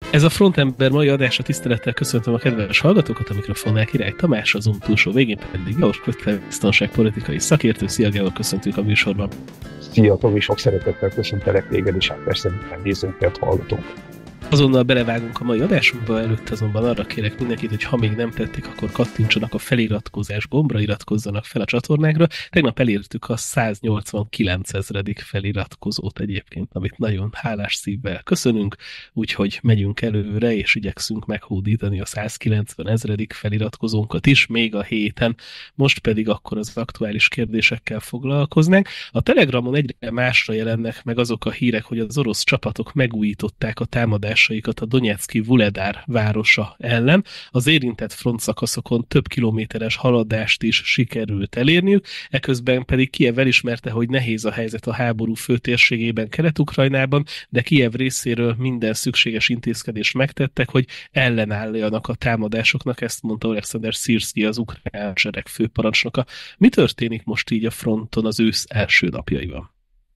Ez a Frontember mai adása, tisztelettel köszöntöm a kedves hallgatókat, a mikrofonnál Király Tamás, az túlsó végén pedig Gábor Kötler, biztonságpolitikai szakértő. Szia Gábor, köszöntünk a műsorban. Szia Tomi, sok szeretettel köszöntelek téged, és hát persze minden nézőnket, hallgatónk. Azonnal belevágunk a mai adásunkba, előtt azonban arra kérek mindenkit, hogy ha még nem tették, akkor kattintsanak a feliratkozás gombra, iratkozzanak fel a csatornákra. Tegnap elértük a 189 000. feliratkozót egyébként, amit nagyon hálás szívvel köszönünk, úgyhogy megyünk előre, és igyekszünk meghódítani a 190 000. feliratkozónkat is, még a héten. Most pedig akkor az aktuális kérdésekkel foglalkoznánk. A Telegramon egyre másra jelennek meg azok a hírek, hogy az orosz csapatok megújították a támadást a Donetszki Vuhledar városa ellen. Az érintett frontszakaszokon több kilométeres haladást is sikerült elérniük, eközben pedig Kijev elismerte, hogy nehéz a helyzet a háború főtérségében, Kelet-Ukrajnában, de Kijev részéről minden szükséges intézkedést megtettek, hogy ellenálljanak a támadásoknak, ezt mondta Oleksandr Szirszky, az ukrán hadsereg főparancsnoka. Mi történik most így a fronton az ősz első napjaiban?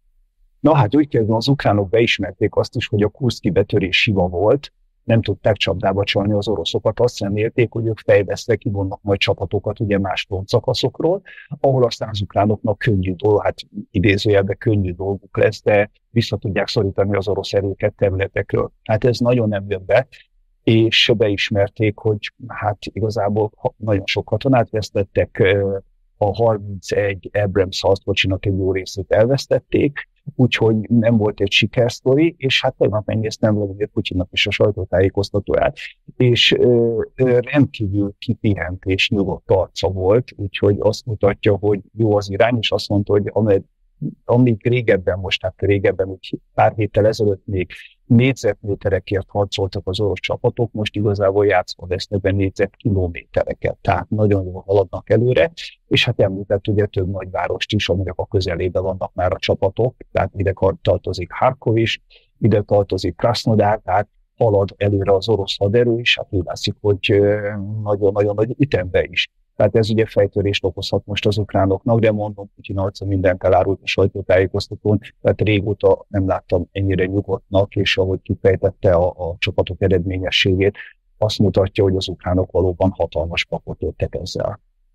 Na hát úgy kezdve az ukránok beismerték azt is, hogy a kurszki betörés hiba volt, nem tudták csapdába csalni az oroszokat, azt remélték, hogy ők fejvesztve kivonnak majd csapatokat ugye más frontszakaszokról, ahol aztán az ukránoknak könnyű dolguk, hát idézőjelben könnyű dolguk lesz, de vissza tudják szorítani az orosz erőket területekről. Hát ez nagyon nem jön be, és beismerték, hogy hát igazából nagyon sok katonát vesztettek, a 31 Abrams harckocsinak egy jó részét elvesztették, úgyhogy nem volt egy sikersztori, és hát tegnap megnéztem Vladimir Putyinnak is a sajtótájékoztatóját, és rendkívül kipihent és nyugodt arca volt, úgyhogy azt mutatja, hogy jó az irány, és azt mondta, hogy amíg régebben, most hát régebben, úgy pár héttel ezelőtt még négyzetméterekért harcoltak az orosz csapatok, most igazából játszva vesznek be négyzetkilométereket, tehát nagyon jól haladnak előre, és hát említett ugye több nagyvárost is, aminek a közelében vannak már a csapatok, tehát ide tartozik Harkov is, ide tartozik Krasnodar, tehát halad előre az orosz haderő is, hát úgy látszik, hogy nagyon-nagyon nagy ütembe is. Tehát ez ugye fejtörést okozhat most az ukránoknak, de mondom, Putyin arca mindent elárult a sajtótájékoztatón, tehát régóta nem láttam ennyire nyugodtnak, és ahogy kifejtette a csapatok eredményességét, azt mutatja, hogy az ukránok valóban hatalmas papot öltek ezzel.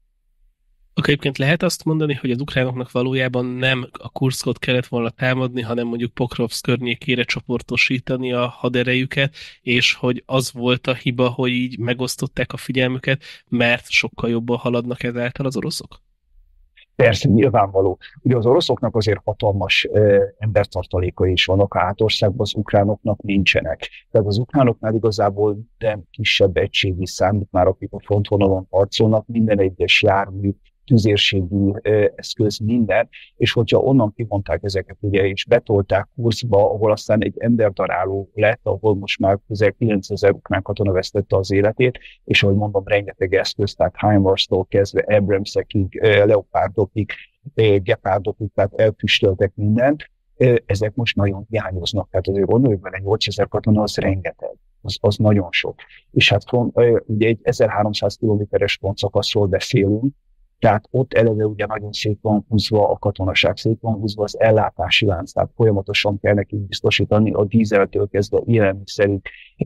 Akkor egyébként lehet azt mondani, hogy az ukránoknak valójában nem a Kurszkot kellett volna támadni, hanem mondjuk Pokrovszk környékére csoportosítani a haderejüket, és hogy az volt a hiba, hogy így megosztották a figyelmüket, mert sokkal jobban haladnak ezáltal az oroszok? Persze, nyilvánvaló. Ugye az oroszoknak azért hatalmas embertartalékai is vannak a hátországban, az ukránoknak nincsenek. Tehát az ukránoknál igazából nem kisebb egységi számít már, akik a frontvonalon harcolnak, minden egyes jármű, tüzérségű eszköz, minden, és hogyha onnan kivonták ezeket, ugye, és betolták Kurszkba, ahol aztán egy emberdaráló lett, ahol most már közel 9000 ukrán katona vesztette az életét, és ahogy mondom, rengeteg eszköz, tehát HIMARS-tól kezdve Abramsekig, Leopardokig, Gepardokig, tehát elfüstöltek mindent, ezek most nagyon hiányoznak, tehát azért gondoljuk bele, 8000 katona az rengeteg, az nagyon sok. És hát ugye egy 1300 kilométeres frontszakaszról beszélünk, tehát ott eleve ugye nagyon szét van húzva a katonaság, szét van húzva az ellátási lánc, tehát folyamatosan kell nekik biztosítani a dízeltől kezdve a élelmiszerig,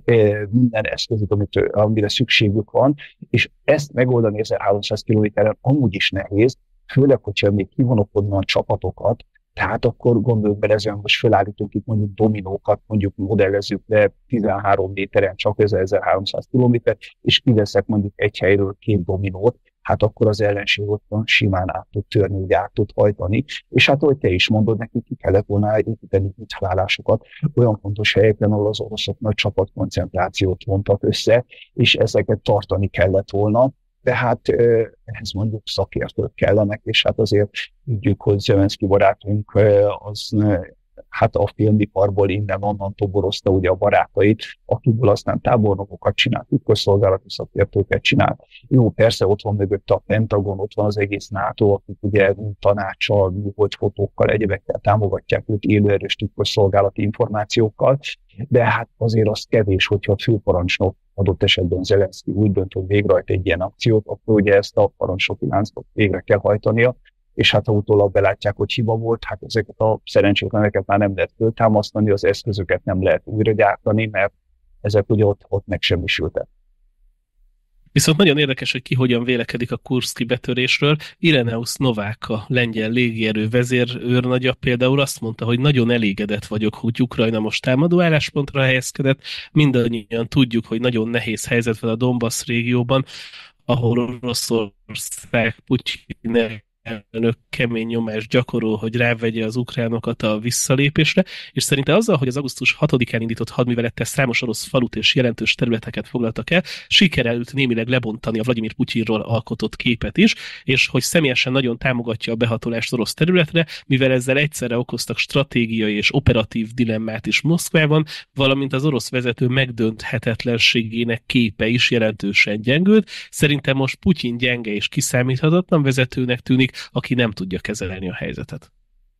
minden eszközük, amire szükségük van, és ezt megoldani 1300 kilométeren amúgy is nehéz, főleg, hogyha még kivonok onnan csapatokat, tehát akkor gondoljuk bele, ezen most felállítunk itt mondjuk dominókat, mondjuk modellezzük le 13 méteren csak 1300 kilométer, és kiveszek mondjuk egy helyről 2 dominót, hát akkor az ellenség ott van, simán át tud törni, ugye át tud hajtani, és hát ahogy te is mondod, nekik ki kellett volna építeni útfállásokat olyan fontos helyeken, ahol az oroszok nagy csapatkoncentrációt vontak össze, és ezeket tartani kellett volna, tehát ehhez mondjuk szakértők kellenek, és hát azért tudjuk, hogy Zelenszky barátunk az hát a filmiparból innen-onnan toborozta ugye a barátait, akikből aztán tábornokokat csinált, titkosszolgálati szakértőket csinált. Jó, persze ott van mögött a Pentagon, ott van az egész NATO, akik ugye tanácssal, műhold fotókkal, egyebekkel támogatják őt élőerős titkosszolgálati információkkal, de hát azért az kevés, hogyha a főparancsnok adott esetben Zelenszky úgy dönt, hogy végrehajt egy ilyen akciót, akkor ugye ezt a parancsnoki láncot végre kell hajtania, és hát ha utólag belátják, hogy hiba volt, hát ezeket a szerencsétleneket már nem lehet föltámasztani, az eszközöket nem lehet újra gyártani, mert ezek ugye ott megsemmisültek. Viszont nagyon érdekes, hogy ki hogyan vélekedik a kurszki betörésről. Ireneusz Novák, a lengyel légierő vezérőrnagya például azt mondta, hogy nagyon elégedett vagyok, hogy Ukrajna most támadó álláspontra helyezkedett. Mindannyian tudjuk, hogy nagyon nehéz helyzet van a Donbass régióban, ahol Oroszország Putyin elnök kemény nyomást gyakorol, hogy rávegye az ukránokat a visszalépésre, és szerinte azzal, hogy az augusztus 6-án indított hadművelettel számos orosz falut és jelentős területeket foglaltak el, sikerült némileg lebontani a Vladimir Putyinról alkotott képet is, és hogy személyesen nagyon támogatja a behatolást orosz területre, mivel ezzel egyszerre okoztak stratégiai és operatív dilemmát is Moszkvában, valamint az orosz vezető megdönthetetlenségének képe is jelentősen gyengült. Szerintem most Putyin gyenge és kiszámíthatatlan vezetőnek tűnik, aki nem tudja kezelni a helyzetet.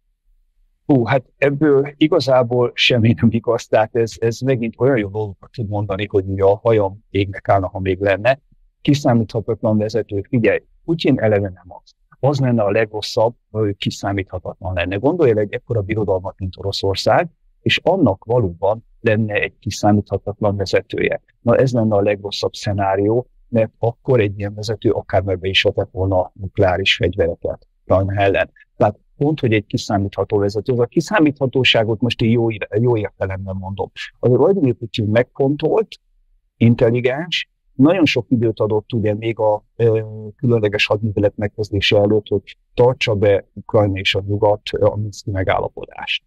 Hát ebből igazából semmi nem igaz, tehát ez megint olyan jó dolgokat tud mondani, hogy ugye a hajam égnek állna, ha még lenne. Kiszámíthatatlan vezető, figyelj, Putyin eleve nem az. Az lenne a legrosszabb, hogy kiszámíthatatlan lenne. Gondolj el egy ekkora birodalmat, mint Oroszország, és annak valóban lenne egy kiszámíthatatlan vezetője. Na ez lenne a legrosszabb szenárió, mert akkor egy ilyen vezető akár be is vetett volna nukleáris fegyvereket Ukrajna ellen. Tehát pont, hogy egy kiszámítható vezető. A kiszámíthatóságot most én jó értelemben mondom. Az Vladimir Putyin megfontolt, intelligens, nagyon sok időt adott ugye még a különleges hadművelet megkezdése előtt, hogy tartsa be Ukrajna és a nyugat a minszki megállapodást.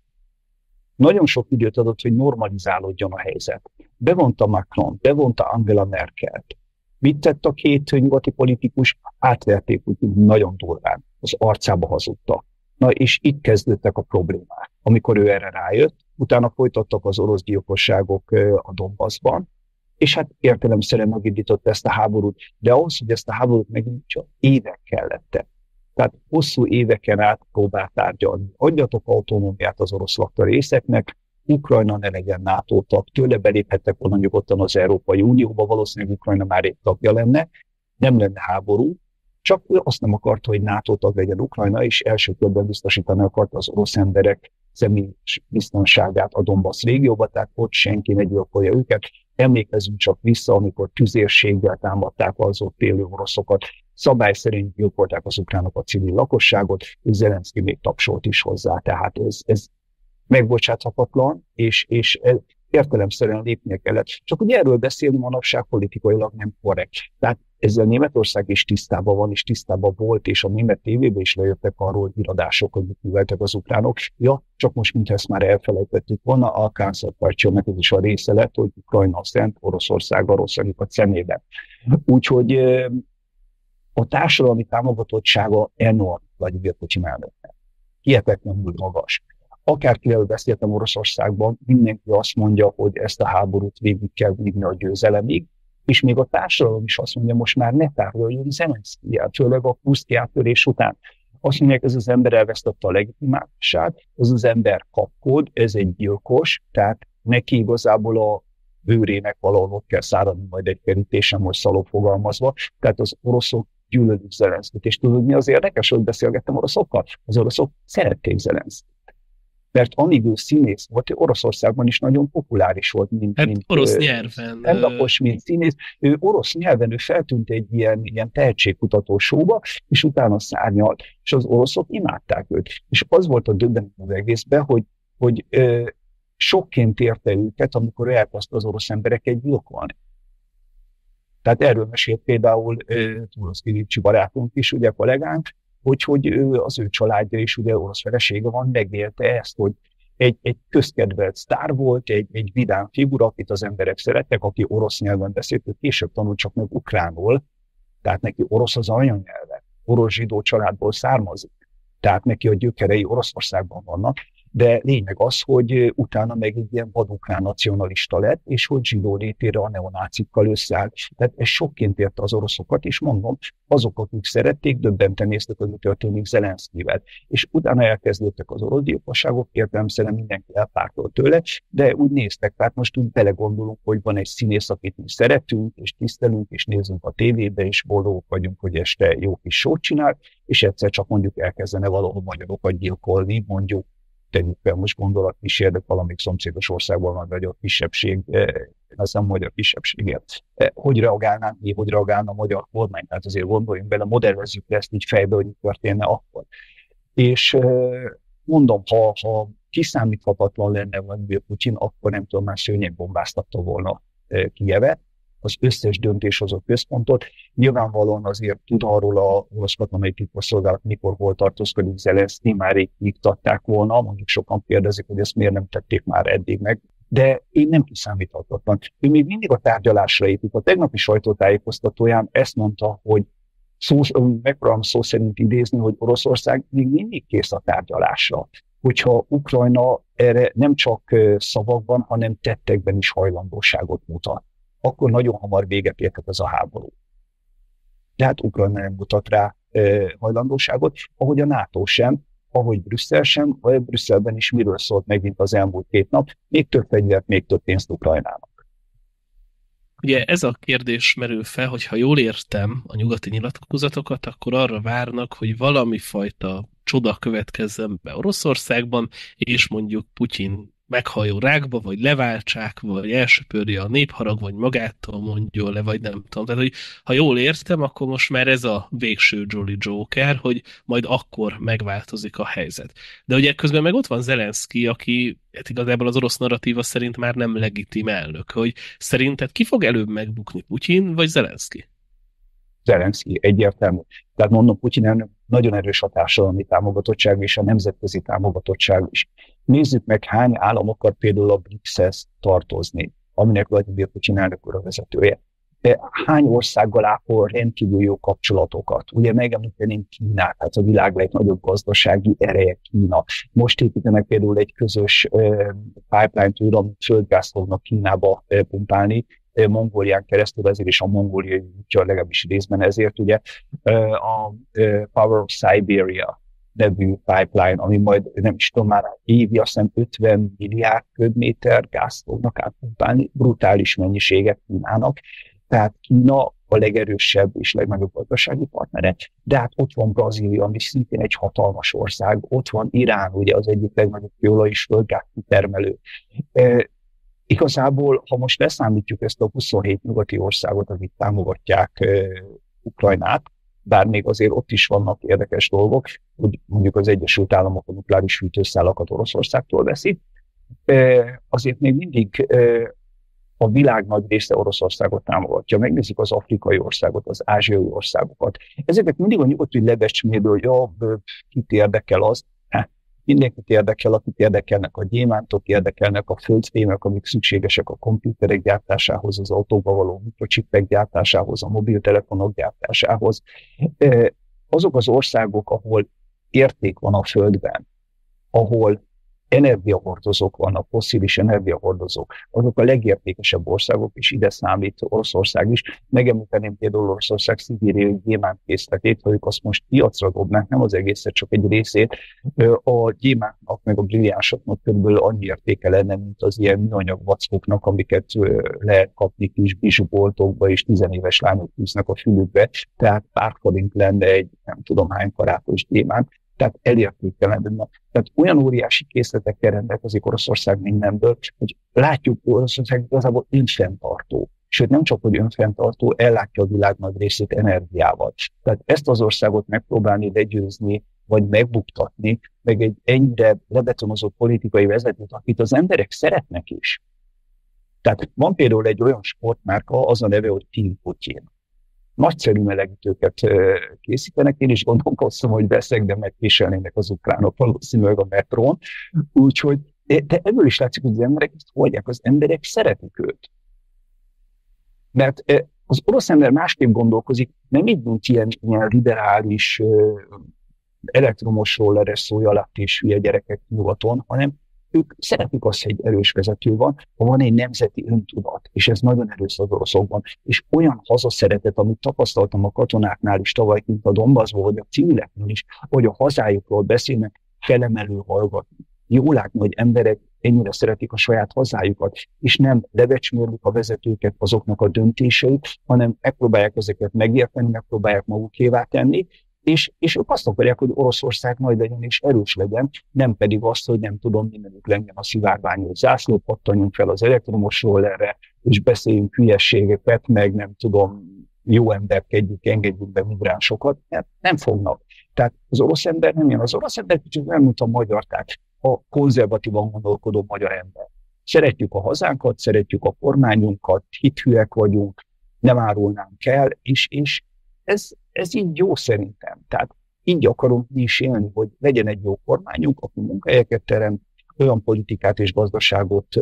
Nagyon sok időt adott, hogy normalizálódjon a helyzet. Bevonta Macron, bevonta Angela Merkelt. Mit tett a két nyugati politikus? Átverték úgy nagyon durván, az arcába hazudta. Na és itt kezdődtek a problémák. Amikor ő erre rájött, utána folytattak az orosz gyilkosságok a Donbassban, és hát értelemszerűen megindította ezt a háborút, de ahhoz, hogy ezt a háborút megindítsa, évek kellettek. Tehát hosszú éveken át próbált tárgyalni. Adjatok autonómiát az orosz lakta részeknek, Ukrajna ne legyen NATO tag, tőle beléphettek volna nyugodtan az Európai Unióba, valószínűleg Ukrajna már egy tagja lenne, nem lenne háború, csak ő azt nem akarta, hogy NATO tag legyen Ukrajna, és első körben biztosítani akarta az orosz emberek személyes biztonságát a Donbass régióba, tehát ott senki ne gyilkolja őket. Emlékezzünk csak vissza, amikor tüzérséggel támadták az ott élő oroszokat, szabály szerint gyilkolták az ukránok a civil lakosságot, és Zelenszky még tapsolt is hozzá, tehát ez megbocsáthatatlan, és értelemszerűen lépnie kellett. Csak ugye erről beszélni manapság politikailag nem korrekt. Tehát ezzel Németország is tisztában van, és tisztában volt, és a német tévében is lejöttek arról híradások, hogy mit műveltek az ukránok. Ja, csak most, mintha ezt már elfelejtettük volna, a Kánzerpartjónak ez is a része lett, hogy Ukrajna a szent, Oroszország a rosszabbik a szemében. Úgyhogy a társadalmi támogatottsága enorm Vladimir Putyin elnöknek. Hihetetlenül magas. Akárkivel beszéltem Oroszországban, mindenki azt mondja, hogy ezt a háborút végig kell vinni a győzelemig, és még a társadalom is azt mondja, most már ne tárgyaljon Zelenszkijjel, főleg a kurszki áttörés után. Azt mondják, ez az ember elvesztette a legitimációját, ez az ember kapkod, ez egy gyilkos, tehát neki igazából a bőrének valahol ott kell száradni majd egy kerítésen, most szalop fogalmazva, tehát az oroszok gyűlölik Zelenszkijt. És tudod, mi az érdekes, hogy beszélgettem oroszokkal? Az oroszok szerették Zelenszkijt. Mert amíg ő színész volt, Oroszországban is nagyon populáris volt, mint orosz nyelven. Stand-upos, mint színész. Ő orosz nyelven feltűnt egy ilyen tehetségkutató showba, és utána szárnyalt, és az oroszok imádták őt. És az volt a döbbenet az egészben, hogy sokként érte őket, amikor ő elkezdte az orosz embereket gyilkolni. Tehát erről mesélt például Turoszki Lipcsi barátunk is, ugye kollégánk, hogy az ő családja is, ugye orosz felesége van, megélte ezt, hogy egy közkedvelt sztár volt, egy vidám figura, akit az emberek szerettek, aki orosz nyelven beszélt, ő később tanult csak meg ukránul, tehát neki orosz az anyanyelve, orosz zsidó családból származik, tehát neki a gyökerei Oroszországban vannak, de lényeg az, hogy utána meg egy ilyen vadukrán nacionalista lett, és hogy zsidó létére a neonácikkal összeállt. Tehát ez sokként érte az oroszokat, és mondom, azok, akik szerették, döbbenten néztek, hogy mi történik Zelenszkivel. És utána elkezdődtek az orosz gyilkosságok, értelemszerűen mindenki elpártolt tőle, de úgy néztek, tehát most úgy belegondolunk, hogy van egy színész, akit mi szeretünk, és tisztelünk, és nézünk a tévébe, és boldogok vagyunk, hogy este jó kis sót csinál, és egyszer csak mondjuk elkezdene valahol magyarokat gyilkolni, mondjuk tegyük fel, most gondolatkísérlet valamelyik szomszédos országban van magyar kisebbség, az nem magyar kisebbségért. Hogy reagálnánk mi, hogy reagálna a magyar kormány? Tehát azért gondoljunk bele, modellezzük le ezt így fejbe, hogy mi történne akkor. És mondom, ha kiszámíthatatlan lenne Vladimir Putyin, akkor nem tudom, már szőnyeg bombáztatta volna Kijevet, az összes döntéshozó központot. Nyilvánvalóan azért tud arról a orosz katonai titkosszolgálat, mikor hol tartózkodik Zelenszky, már rég iktatták volna, mondjuk sokan kérdezik, hogy ezt miért nem tették már eddig meg, de én nem kiszámíthatatlan. Ő még mindig a tárgyalásra épít. A tegnapi sajtótájékoztatóján ezt mondta, hogy megpróbálom szó szerint idézni, hogy Oroszország még mindig kész a tárgyalásra. Hogyha Ukrajna erre nem csak szavakban, hanem tettekben is hajlandóságot mutat, akkor nagyon hamar véget érhet ez a háború. De hát Ukrajna nem mutat rá hajlandóságot, ahogy a NATO sem, ahogy Brüsszel sem, vagy Brüsszelben is miről szólt megint az elmúlt 2 nap, még több fegyvert, még több pénzt Ukrajnának. Ugye ez a kérdés merül fel, hogy ha jól értem a nyugati nyilatkozatokat, akkor arra várnak, hogy valami fajta csoda következzen be Oroszországban, és mondjuk Putyin meghajol rákba, vagy leváltsák, vagy elsöpörje a népharag, vagy magától mondjon le, vagy nem tudom. Tehát, hogy ha jól értem, akkor most már ez a végső Jolly Joker, hogy majd akkor megváltozik a helyzet. De ugye közben meg ott van Zelenszky, aki hát igazából az orosz narratíva szerint már nem legitim elnök, hogy szerinted ki fog előbb megbukni, Putyin vagy Zelenszky? Zelenszky egyértelmű. Tehát mondom, Putyin elnök nagyon erős a társadalmi támogatottság és a nemzetközi támogatottság is. Nézzük meg, hány állam akar például a BRICS-hez tartozni, aminek Vladimir Putyin elnök úr a vezetője. Hány országgal ápol rendkívül jó kapcsolatokat? Ugye megemlíteném Kínát, tehát a világ legnagyobb gazdasági ereje Kína. Most építenek például egy közös pipeline-t, amit földgázt fognak Kínába pumpálni, Mongólián keresztül, ezért is a mongóliai útja legalábbis részben ezért ugye a Power of Siberia nevű pipeline, ami majd nem is tudom már évi, azt hiszem 50 milliárd köbméter gázt fognak átpumpálni, brutális mennyiséget Kínának. Tehát Kína a legerősebb és legnagyobb gazdasági partnere. De hát ott van Brazília, ami szintén egy hatalmas ország, ott van Irán, ugye az egyik legnagyobb kőolaj és földgáz kitermelő. Igazából, ha most leszámítjuk ezt a 27 nyugati országot, akik támogatják Ukrajnát, bár még azért ott is vannak érdekes dolgok, hogy mondjuk az Egyesült Államok a nukleáris fűtőszálakat Oroszországtól veszi, azért még mindig a világ nagy része Oroszországot támogatja. Megnézzük az afrikai országot, az ázsiai országokat. Ezeket mindig a nyugat úgy lebecsmérő, hogy kit érdekel az. Mindenkit érdekel, akit érdekelnek a gyémántok, érdekelnek a földfémek, amik szükségesek a komputerek gyártásához, az autókba való mikrocsipek gyártásához, a mobiltelefonok gyártásához. Azok az országok, ahol érték van a földben, ahol energiahordozók vannak, fosszilis energiahordozók, azok a legértékesebb országok, és ide számít Oroszország is. Megemlíteném például Oroszország szibériai gyémántkészletét, hogy ők azt most piacra dobnák, nem az egészet, csak egy részét. A gyémántnak, meg a brilliánsoknak körülbelül annyi értéke lenne, mint az ilyen műanyag vackoknak, amiket lehet kapni kis bizsuboltokba, és 10 éves lányok húznak a fülükbe. Tehát pár forint lenne egy nem tudom hány karátos gyémánt. Tehát elértékelendő. Tehát olyan óriási készletekkel rendelkezik Oroszország mindenből, hogy látjuk, hogy Oroszország igazából önfenntartó. Sőt, nem csak, hogy önfenntartó, ellátja a világ nagy részét energiával. Tehát ezt az országot megpróbálni legyőzni, vagy megbuktatni, meg egy ennyire lebetonozott politikai vezetőt, akit az emberek szeretnek is. Tehát van például egy olyan sportmárka, az a neve, hogy Team Putin. Nagyszerű melegítőket készítenek, én is gondolkoztam, hogy veszek, de megviselnének az ukránok valószínűleg a metrón. Úgyhogy, de ebből is látszik, hogy az emberek ezt hagyják, az emberek szeretik őt. Mert az orosz ember másképp gondolkozik, nem így, mint ilyen liberális, elektromos rolleres szó alatt és hülye gyerekek nyugaton, hanem ők szeretik azt, hogy egy erős vezető van, ha van egy nemzeti öntudat, és ez nagyon erős az oroszokban, és olyan hazaszeretet, amit tapasztaltam a katonáknál is tavaly kint a Donbassból, vagy a civileknél is, hogy a hazájukról beszélnek, felemelő hallgatni. Jó látni, hogy emberek ennyire szeretik a saját hazájukat, és nem lebecsmérlik a vezetőket, azoknak a döntéseit, hanem megpróbálják ezeket megérteni, megpróbálják magukévá tenni, és ők azt akarják, hogy Oroszország nagy legyen és erős legyen, nem pedig azt, hogy nem tudom, mindenük legyen a szivárványos zászló, pattanjunk fel az elektromos rollerre, és beszéljünk hülyességeket, meg nem tudom, jó emberkedjük, engedjük be migránsokat, nem fognak. Tehát az orosz ember nem jön. Az orosz ember kicsit nem, mint a magyar, tehát a konzervatívan gondolkodó magyar ember. Szeretjük a hazánkat, szeretjük a kormányunkat, hithűek vagyunk, nem árulnánk el, és ez így jó szerintem. Tehát így akarunk mi is élni, hogy legyen egy jó kormányunk, aki munkahelyeket teremt, olyan politikát és gazdaságot,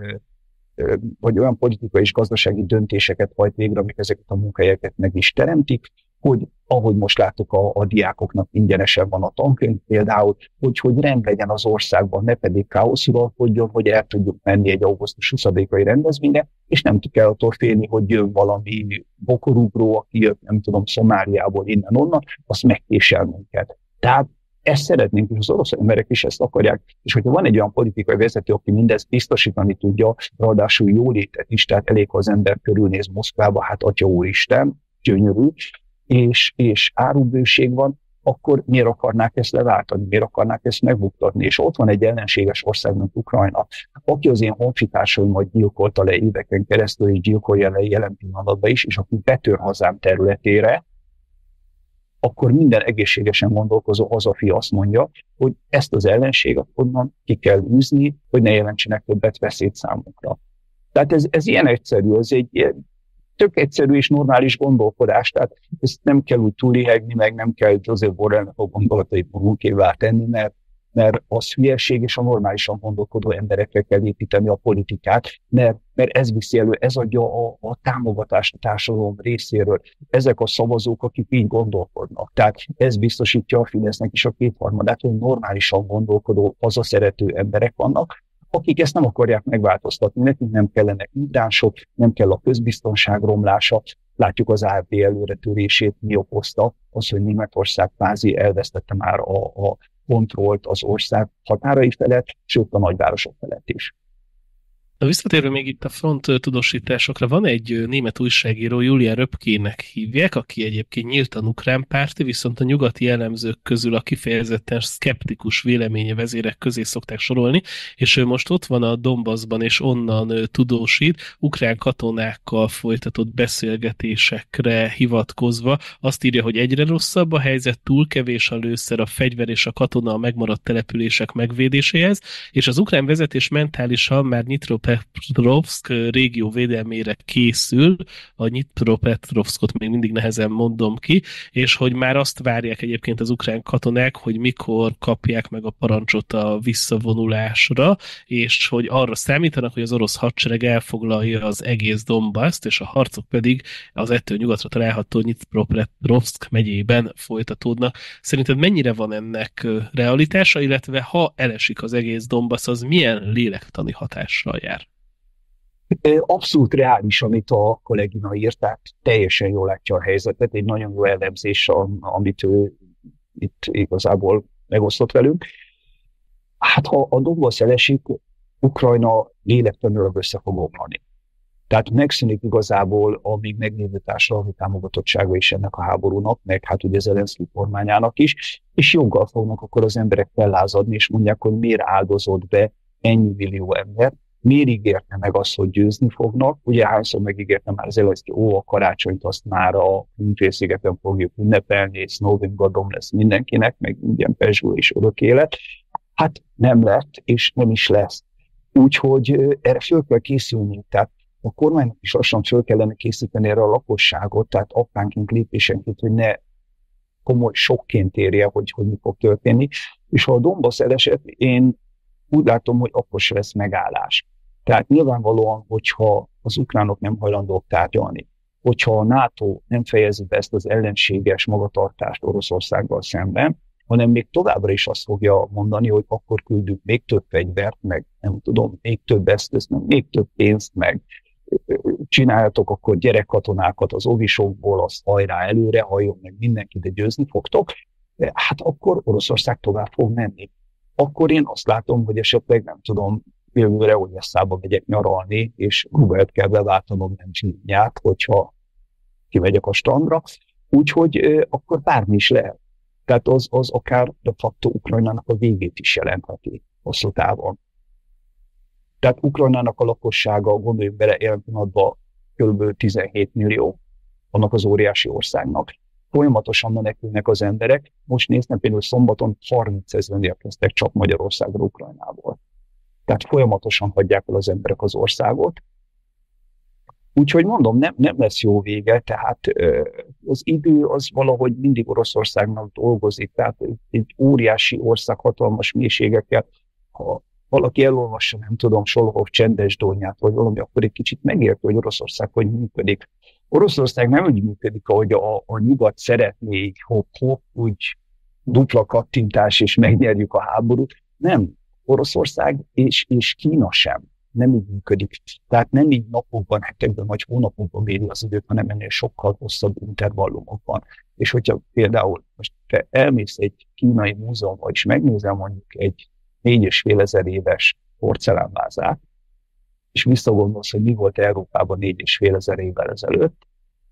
vagy olyan politikai és gazdasági döntéseket hajt végre, amik ezeket a munkahelyeket meg is teremtik, hogy ahogy most láttuk, a diákoknak ingyenesen van a tankönyv például, hogy rend legyen az országban, ne pedig káosz uralkodjon, hogy el tudjuk menni egy augusztus 20-ai rendezvényre, és nem kell attól félni, hogy jön valami bokorugró, aki jött, nem tudom, Szomáliából innen-onnan, azt megkésel minket. Tehát ezt szeretnénk, és az orosz emberek is ezt akarják, és hogyha van egy olyan politikai vezető, aki mindezt biztosítani tudja, ráadásul jólétet is, tehát elég, ha az ember körülnéz Moszkvába, hát atya úristen, gyönyörű, és árubőség van, akkor miért akarnák ezt leváltani, miért akarnák ezt megbuktatni? És ott van egy ellenséges ország, mint Ukrajna, aki az én honfitársaimmal gyilkolta le éveken keresztül, és gyilkolja le jelen pillanatban is, és aki betör hazám területére, akkor minden egészségesen gondolkozó hazafi azt mondja, hogy ezt az ellenséget onnan ki kell űzni, hogy ne jelentsenek többet veszélyt számunkra. Tehát ez ilyen egyszerű, ez egy tök egyszerű és normális gondolkodás, tehát ezt nem kell úgy túlihegni, meg nem kell Joseph Borrellnek a gondolatait magunkévá tenni, mert az hülyeség, és a normálisan gondolkodó emberekre kell építeni a politikát, mert ez viszi elő, ez adja a támogatást a társadalom részéről. Ezek a szavazók, akik így gondolkodnak. Tehát ez biztosítja a Fidesznek is a kétharmadát, hogy normálisan gondolkodó, hazaszerető emberek vannak, akik ezt nem akarják megváltoztatni. Nekünk nem kellenek migránsok, nem kell a közbiztonság romlása. Látjuk az AfD előretörését, mi okozta, az, hogy Németország kvázi elvesztette már a kontrollt az ország határai felett, sőt a nagyvárosok felett is. Visszatérve még itt a front tudósításokra, van egy német újságíró, Julian Röpkének hívják, aki egyébként nyíltan ukrán párti, viszont a nyugati elemzők közül a kifejezetten szkeptikus véleménye vezérek közé szokták sorolni, és ő most ott van a Donbassban, és onnan tudósít, ukrán katonákkal folytatott beszélgetésekre hivatkozva. Azt írja, hogy egyre rosszabb a helyzet, túl kevés a lőszer, a fegyver és a katona a megmaradt települések megvédéséhez, és az ukrán vezetés mentálisan már Dnipropetrovsk régió védelmére készül, a Dnipropetrovskot még mindig nehezen mondom ki, és hogy már azt várják egyébként az ukrán katonák, hogy mikor kapják meg a parancsot a visszavonulásra, és hogy arra számítanak, hogy az orosz hadsereg elfoglalja az egész Donbaszt, és a harcok pedig az ettől nyugatra található Dnipropetrovsk megyében folytatódnak. Szerinted mennyire van ennek realitása, illetve ha elesik az egész Donbass, az milyen lélektani hatással jár? Abszolút reális, amit a kollégina írt, tehát teljesen jól látja a helyzetet, egy nagyon jó elemzés, amit ő itt igazából megosztott velünk. Hát ha a Donbass elesik, Ukrajna lélektanilag össze fog omlani. Tehát megszűnik igazából a még meglévő társadalmi támogatottsága is ennek a háborúnak, meg hát ugye Zelenszky kormányának is, és joggal fognak akkor az emberek fellázadni, és mondják, hogy miért áldozott be ennyi millió ember, miért ígérte meg azt, hogy győzni fognak. Ugye hányszor megígérte már Zelenszky, a karácsonyt azt már a Krímfélszigeten fogjuk ünnepelni, Snowden-gadom lesz mindenkinek, meg ingyen pezsgő és örök élet. Hát nem lett, és nem is lesz. Úgyhogy erre föl kell készülni. Tehát a kormánynak is lassan föl kellene készíteni erre a lakosságot, tehát apránként, lépésenként, hogy ne komoly sokként érje, hogy mi fog történni. És ha a Donbass elesett, én úgy látom, hogy akkor se lesz megállás. Tehát nyilvánvalóan, hogyha az ukránok nem hajlandók tárgyalni, hogyha a NATO nem fejezi be ezt az ellenséges magatartást Oroszországgal szemben, hanem még továbbra is azt fogja mondani, hogy akkor küldünk még több fegyvert, meg nem tudom, még több eszközt, meg még több pénzt, meg csináljatok akkor gyerekkatonákat az ovisokból, azt hajrá előre, hajjon meg mindenki, de győzni fogtok, hát akkor Oroszország tovább fog menni. Akkor én azt látom, hogy esetleg nem tudom, jövőre Odesszába megyek nyaralni, és rubelt kell beváltanom, nem zsírnyát, hogyha kimegyek a strandra. Úgyhogy akkor bármi is lehet. Tehát az akár de facto Ukrajnának a végét is jelentheti hosszú távon. Tehát Ukrajnának a lakossága, gondoljuk bele, jelen pillanatban kb. 17 millió, annak az óriási országnak. Folyamatosan menekülnek az emberek. Most néznek, például szombaton 30 000 érkeztek csak Magyarországra, Ukrajnából. Tehát folyamatosan hagyják el az emberek az országot. Úgyhogy mondom, nem lesz jó vége, tehát az idő az valahogy mindig Oroszországnak dolgozik, tehát egy óriási ország, hatalmas mélységekkel, ha valaki elolvassa, nem tudom, Solhov Csendes Dónyát, vagy valami, akkor egy kicsit megérti, hogy Oroszország hogy működik. Oroszország nem úgy működik, ahogy a nyugat szeretné, így hopp, úgy dupla kattintás, és megnyerjük a háborút. Nem. Oroszország és Kína sem nem így működik. Tehát nem így napokban, hetekben vagy hónapokban méri az időt, hanem ennél sokkal hosszabb intervallumokban. És hogyha például most te elmész egy kínai múzeumba, és megnézel mondjuk egy 4500 éves porcelánvázát, és visszagondolsz, hogy mi volt Európában 4500 évvel ezelőtt,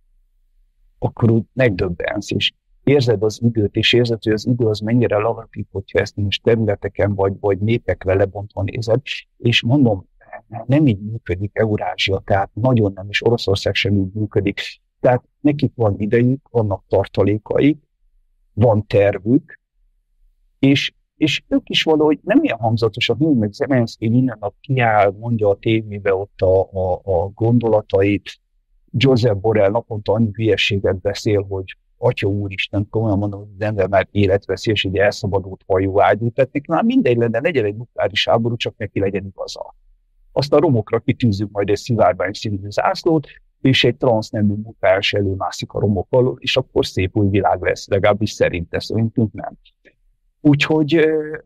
akkor úgy megdöbbensz, és érzed az időt, és érzed, hogy az idő az mennyire lavatik, hogyha ezt most területeken vagy népekre lebontva nézed, és mondom, nem így működik Eurázsia, tehát nagyon nem, és Oroszország sem így működik. Tehát nekik van idejük, vannak tartalékaik, van tervük, és ők is valahogy nem ilyen hangzatosak, mindig meg Zelenszky minden nap kiáll, mondja a tévébe ott a gondolatait, Joseph Borrell naponta annyi hülyeséget beszél, hogy Atya úristen, komolyan mondom, hogy az ember már életveszélyes, egy elszabadult hajú ágyú, tehát neki már mindegy lenne, legyen egy nukleáris háború, csak neki legyen igaza. Azt a romokra kitűzzük majd egy szivárvány színű zászlót, és egy transznemű munkás előmászik a romok alól, és akkor szép új világ lesz, legalábbis szerintünk nem. Úgyhogy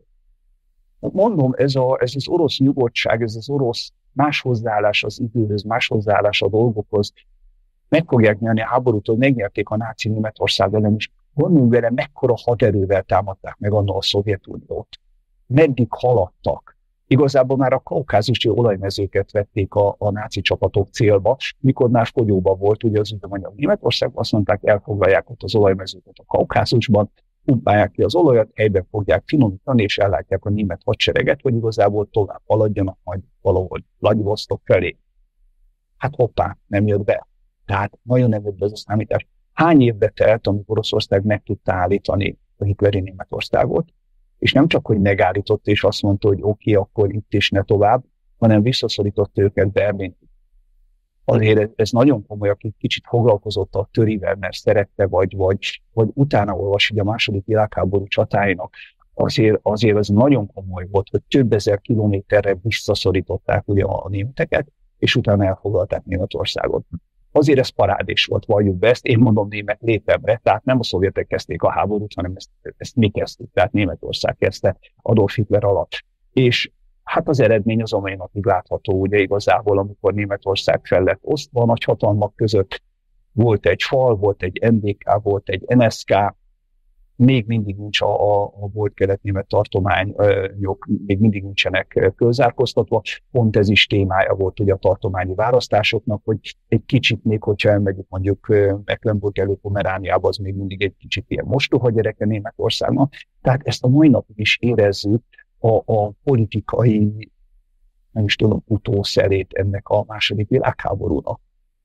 mondom, ez az orosz nyugodtság, ez az orosz más hozzáállás az időhöz, más hozzáállás a dolgokhoz, meg fogják nyerni a háborút, hogy megnyerték a náci Németország ellen is. Gondoljunk vele, mekkora haderővel támadták meg annak a Szovjetuniót. Meddig haladtak. Igazából már a kaukázusi olajmezőket vették a náci csapatok célba, mikor már fogyóban volt ugye az üzemanyag Németországban, azt mondták, elfoglalják ott az olajmezőket a Kaukázusban, pumpálják ki az olajat, helyben fogják finomítani, és ellátják a német hadsereget, hogy igazából tovább haladjanak majd valahol Vladivostok felé. Hát hoppá, nem jött be. Tehát nagyon nem jött be ez a számítás. Hány évbe telt, amikor Oroszország meg tudta állítani a hitleri Németországot, és nem csak, hogy megállított, és azt mondta, hogy oké, akkor itt is ne tovább, hanem visszaszorította őket Berlin. Azért ez nagyon komoly, aki kicsit foglalkozott a törivel, mert szerette, vagy utána olvas, hogy a második világháború csatáinak, azért ez nagyon komoly volt, hogy több ezer kilométerre visszaszorították ugye a németeket, és utána elfoglalták Németországot. Azért ez parádés volt, valljuk be ezt, én mondom német lépebbre, tehát nem a szovjetek kezdték a háborút, hanem ezt mi kezdtük, tehát Németország kezdte Adolf Hitler alatt. És hát az eredmény az, amely napig látható, ugye igazából, amikor Németország fel lett osztva a nagyhatalmak között, volt egy fal, volt egy NDK, volt egy NSK, még mindig nincs a volt kelet-német tartományok, még mindig nincsenek kölzárkóztatva. Pont ez is témája volt ugye a tartományi választásoknak, hogy egy kicsit még, hogyha elmegyünk mondjuk Mecklenburg előpomerániába, az még mindig egy kicsit ilyen mostoha gyereke Németországnak. Tehát ezt a mai napig is érezzük a politikai, nem is tudom, utószerét ennek a második világháborúnak.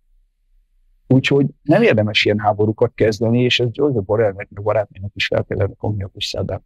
Úgyhogy nem érdemes ilyen háborúkat kezdeni, és ez Joseph Borrellnek, a barátjának is fel kellene fogni a puszádát.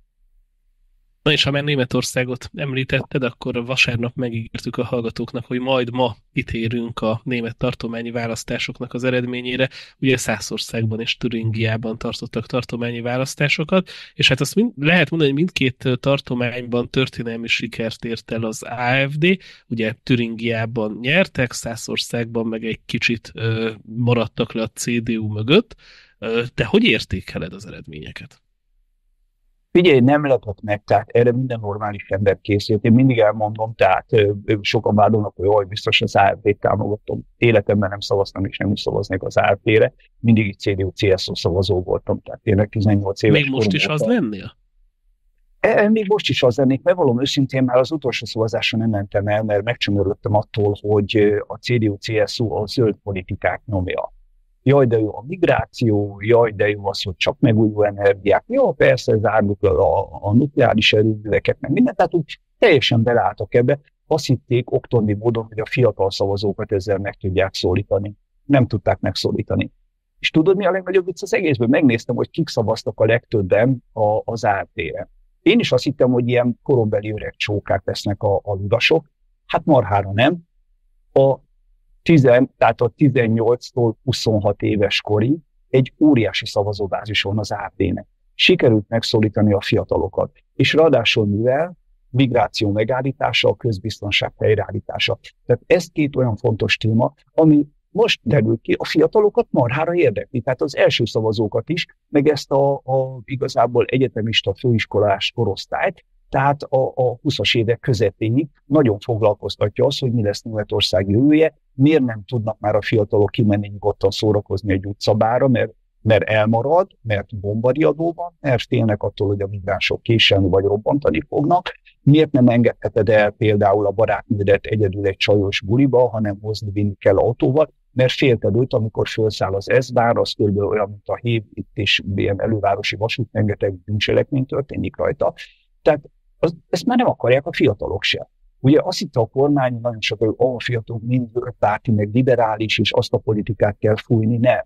Na és ha már Németországot említetted, akkor vasárnap megígértük a hallgatóknak, hogy majd ma kitérünk a német tartományi választásoknak az eredményére. Ugye Szászországban és Türingiában tartottak tartományi választásokat, és hát azt lehet mondani, hogy mindkét tartományban történelmi sikert ért el az AfD. Ugye Türingiában nyertek, Szászországban meg egy kicsit maradtak le a CDU mögött. Te hogy értékeled az eredményeket? Figyelj, nem lepett meg, tehát erre minden normális ember készült. Én mindig elmondom, tehát sokan vádolnak, hogy jaj, biztos az AfD-t támogatom. Életemben nem szavaztam, és nem is szavaznék az AfD-re. Mindig egy CDU-CSU szavazó voltam, tehát tényleg 18 éves. Még most is az lennél? Még most is az lennék, mert valami őszintén már az utolsó szavazáson nem mentem el, mert megcsömörödtem attól, hogy a CDU-CSU a zöld politikák nyomja. jaj, de jó a migráció, jaj, de jó az, hogy csak megújuló energiák, jó, persze zárjuk a nukleáris erőműveket, meg mindent, tehát úgy teljesen beleálltak ebbe, azt hitték oktorni módon, hogy a fiatal szavazókat ezzel meg tudják szólítani. Nem tudták megszólítani. És tudod, mi a legnagyobb vicc az egészből? Megnéztem, hogy kik szavaztak a legtöbben az AfD-re. Én is azt hittem, hogy ilyen korombeli öreg csókák lesznek a ludasok. Hát marhára nem. Tehát a 18-tól 26 éves korig egy óriási szavazóbázis van az AfD-nek. Sikerült megszólítani a fiatalokat. És ráadásul mivel migráció megállítása, a közbiztonság helyreállítása. Tehát ez két olyan fontos téma, ami most derül ki, a fiatalokat marhára érdekli. Tehát az első szavazókat is, meg ezt a igazából egyetemista főiskolás korosztályt, tehát a 20-as évek közepéig nagyon foglalkoztatja az, hogy mi lesz Németország jövője, miért nem tudnak már a fiatalok kimenni nyugodtan szórakozni egy utcabára, mert elmarad, mert bombariadó van, mert félnek attól, hogy a migránsok késelni vagy robbantani fognak. Miért nem engedheted el például a barátnődet egyedül egy csajos buliba, hanem vinni kell autóval, mert félted őt, amikor felszáll az S-bár, az körülbelül olyan, mint a hív, itt is ilyen elővárosi vasút, rengeteg bűncselekmény történik rajta. Tehát ezt már nem akarják a fiatalok sem. Ugye azt hitte a kormány nagyon sok, hogy a fiatalok mind párti, meg liberális, és azt a politikát kell fújni, nem.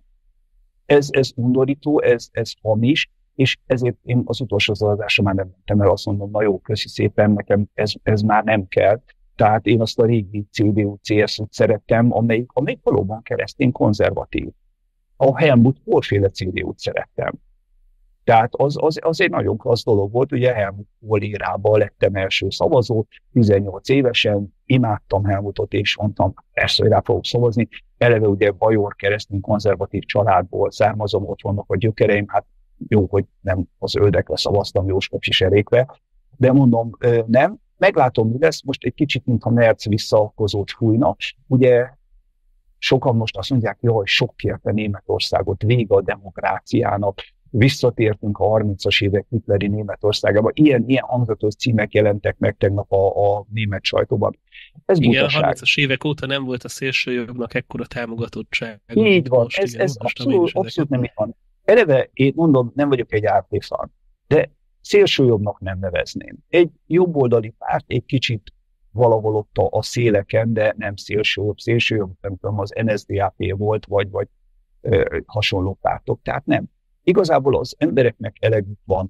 Ez undorító, ez hamis, és ezért én az utolsó szavazásra már nem mentem el, azt mondom, na jó, köszi szépen, nekem ez már nem kell. Tehát én azt a régi CDU-CSU-t szerettem, amelyik valóban keresztény konzervatív. A Helmut Kohl-féle CDU-t szerettem. Tehát az egy nagyon klassz dolog volt, ugye Helmut Kohl érában lettem első szavazó, 18 évesen, imádtam Helmutot, és mondtam, persze, hogy rá fogok szavazni. Eleve ugye bajor keresztény konzervatív családból származom, ott vannak a gyökereim, hát jó, hogy nem az zöldekre szavaztam Jóskapsi serékre, de mondom, nem. Meglátom, mi lesz, most egy kicsit, mintha Merz visszakozót fújna. Ugye sokan most azt mondják, jaj, sok kérte Németországot, vége a demokráciának, visszatértünk a 30-as évek hitleri Németországába. Ilyen hangzatos címek jelentek meg tegnap a német sajtóban. Ez igen, butaság. A 30-as évek óta nem volt a szélsőjobbnak ekkora támogatottság. Így van, ez abszolút nem így van. Eleve, én mondom, nem vagyok egy AfD-fan, de szélsőjobbnak nem nevezném. Egy jobboldali párt egy kicsit valahol ott a széleken, de nem szélsőjobb, nem tudom, az NSDAP volt, vagy hasonló pártok, tehát nem. Igazából az embereknek elegük van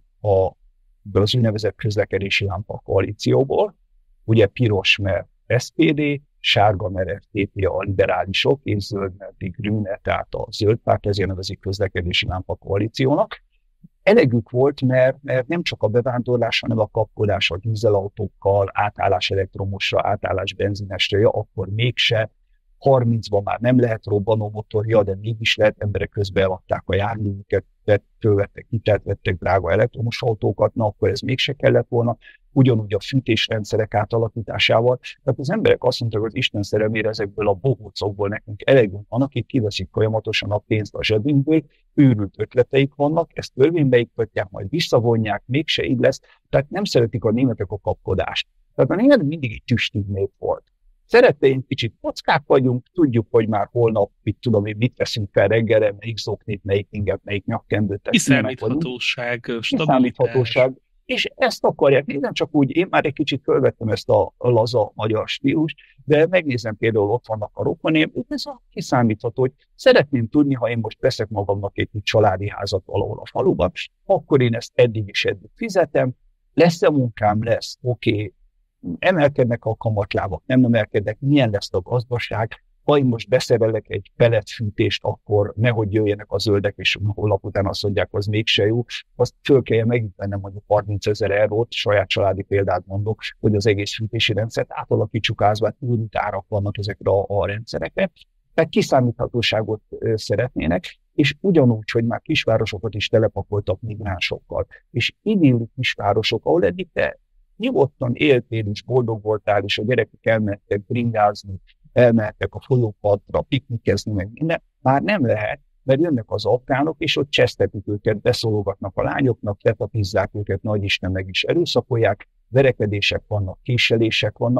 az úgynevezett közlekedési lámpa koalícióból, ugye piros, mert SPD, sárga, mert FDP a liberálisok, és zöld, mert Grüne, tehát a zöld párt, ezért nevezik közlekedési lámpa koalíciónak. Elegük volt, mert nem csak a bevándorlás, hanem a kapkodás a dízelautókkal, átállás elektromosra, átállás benzinesre, akkor mégse. 30-ban már nem lehet robbanómotorja, de mégis lehet, emberek közben eladták a járművüket, fölvettek hitelt, vettek drága elektromos autókat, na akkor ez mégse kellett volna. Ugyanúgy a fűtésrendszerek átalakításával. Tehát az emberek azt mondták, hogy Isten szerelmére ezekből a bohócokból nekünk elegünk van, akik kiveszik folyamatosan a pénzt a zsebünkből, őrült ötleteik vannak, ezt törvénybe iktatják, majd visszavonják, mégse így lesz. Tehát nem szeretik a németek a kapkodást. Tehát a németek mindig egy tüstig nép volt. Szeretteink kicsit kockák vagyunk, tudjuk, hogy már holnap, mit veszünk fel reggelre, melyik zoknit, melyik inget, melyik nyakkendőt. Kiszámíthatóság, stabilitás. És ezt akarják. Nézem csak úgy, én már egy kicsit fölvettem ezt a laza magyar stílust, de megnézem például ott vannak a rokoném, ez a kiszámítható, hogy szeretném tudni, ha én most veszek magamnak egy családi házat valahol a faluban, akkor én ezt eddig fizetem, lesz-e munkám, lesz, oké. Emelkednek a kamatlábak, nem emelkednek, milyen lesz a gazdaság, ha én most beszerelek egy pelletfűtést, akkor nehogy jöjjenek a zöldek, és holnap után azt mondják, az mégse jó, azt föl kelljen megint vennem mondjuk 30 000 eurót, saját családi példát mondok, hogy az egész fűtési rendszert átalakítsuk ázvát, úrít árak vannak ezekre a rendszerekre. Tehát kiszámíthatóságot szeretnének, és ugyanúgy, hogy már kisvárosokat is telepakoltak migránsokkal, és idilli kisvárosok, ahol eddig te nyugodtan éltél is, boldog voltál, és a gyerekek elmentek bringázni, elmentek a folyópartra, piknikezni, meg minden, már nem lehet, mert jönnek az afgánok, és ott csesztetik őket, beszólogatnak a lányoknak, letapizzák őket, nagy Isten meg is erőszakolják, verekedések vannak, késelések vannak.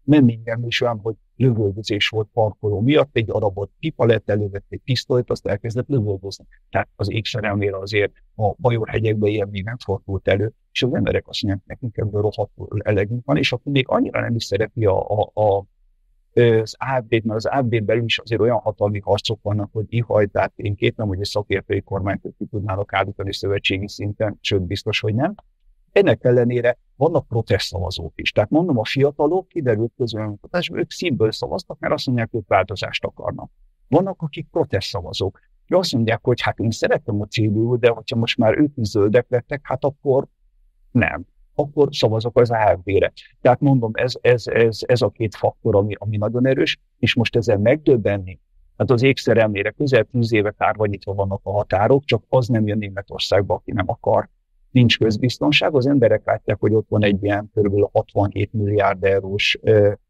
nem minden is olyan, hogy lövöldözés volt parkoló miatt, egy darabot pipa lett, elővett egy pisztolyt, azt elkezdett lövöldözni. Tehát az égszerelmére azért a Bajor-hegyekben ilyen még nem fordult elő, és az emberek azt mondják, nekünk ebből rohadtul elegünk van, és akkor még annyira nem is szereti az AfD-t, mert az AfD-n belül is azért olyan hatalmi harcok vannak, hogy ihaj, tehát én kétlem, hogy egy szakértői kormányt ki tudnának állítani szövetségi szinten, sőt, biztos, hogy nem. Ennek ellenére vannak protestszavazók is. Tehát mondom, a fiatalok kiderült közönkutatásban, ők szívből szavaztak, mert azt mondják, hogy változást akarnak. Vannak, akik protestszavazók. Azt mondják, hogy hát én szeretem a CDU-t, de hogyha most már ők is zöldek lettek, hát akkor nem. Akkor szavazok az AfD-re. Tehát mondom, ez a két faktor, ami nagyon erős, és most ezzel megdöbbenni, hát az égszerelmére közel 10 éve tárva nyitva vannak a határok, csak az nem jön Németországba, aki nem akar. Nincs közbiztonság, az emberek látják, hogy ott van egy ilyen kb. 67 milliárd eurós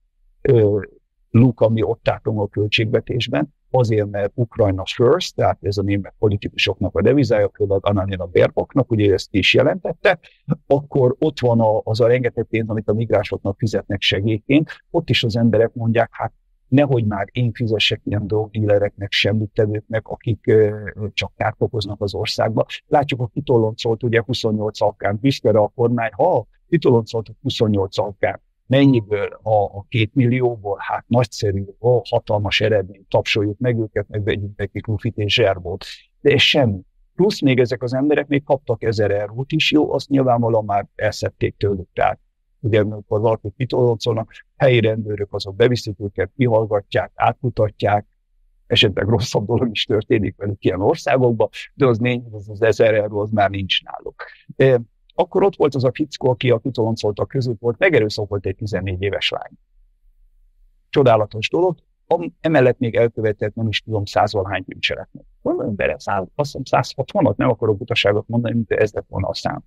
luk, ami ott átong a költségvetésben, azért, mert Ukrajna first, tehát ez a német politikusoknak a devizája, például Annalena Baerbocknak, ugye ezt is jelentette, akkor ott van az a rengeteg pénz, amit a migránsoknak fizetnek segélyként, ott is az emberek mondják, hát nehogy már én fizessek ilyen drogdílereknek, semmittevőknek, akik csak kárt okoznak az országba. Látjuk, a kitoloncolt ugye 28 afgán, Biszkere a kormány, ha kitoloncoltak 28 afgán, mennyiből a 2 millióból, hát nagyszerű, hatalmas eredmény, tapsoljuk meg őket, meg vegyünk nekik lufit és zserbót. De ez semmi. Plusz még ezek az emberek még kaptak 1000 eurót is, jó, azt nyilvánvalóan már elszedték tőlük. Tehát ugye, amikor valakit kitoloncolnak, helyi rendőrök azok beviszik őket, kihallgatják, átmutatják, esetleg rosszabb dolog is történik velük ilyen országokban, de az lényeg, az 1000 euró az már nincs náluk. Akkor ott volt az a fickó, aki a kitoloncoltak között volt, megerőszakolt egy 14 éves lány. Csodálatos dolog. Emellett még elkövetett, nem is tudom, 100-valahány bűncselekményt. Mondom, azt hiszem 160-at, nem akarok utaságot mondani, mint ez lett volna a szám.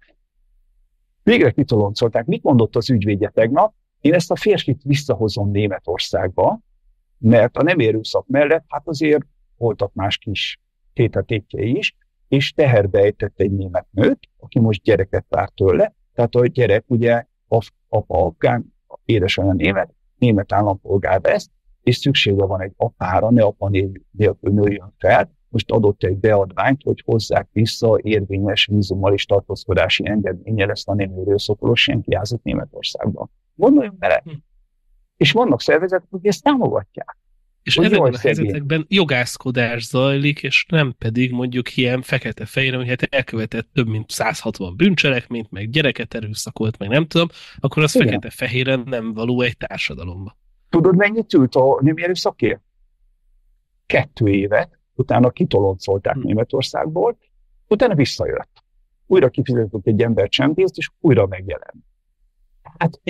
Végre kitoloncolták. Mit mondott az ügyvédje tegnap? Én ezt a férfit visszahozom Németországba, mert a nem erőszak mellett, hát azért voltak más kis tétetétjei is, és teherbe ejtett egy német nőt, aki most gyereket vár tőle, tehát a gyerek ugye apa afgán, édesanyja német állampolgár lesz, és szüksége van egy apára, ne apa nélkül nőjön fel, most adott egy beadványt, hogy hozzák vissza érvényes vízummal és tartózkodási engedménye lesz a nem erőszakolós senkiházott Németországban. Gondoljunk bele! És vannak szervezetek, akik ezt támogatják. És ezekben a helyzetekben jogászkodás zajlik, és nem pedig mondjuk ilyen fekete-fehér, hogy hát elkövetett több mint 160 bűncselekményt, meg gyereket erőszakolt, meg nem tudom, akkor az fekete-fehéren nem való egy társadalomba. Tudod, mennyit ült a nemi erőszakért? 2 évet, utána kitoloncolták Németországból, utána visszajött. Újra kifizetett egy embercsempészt, és újra megjelent. Hát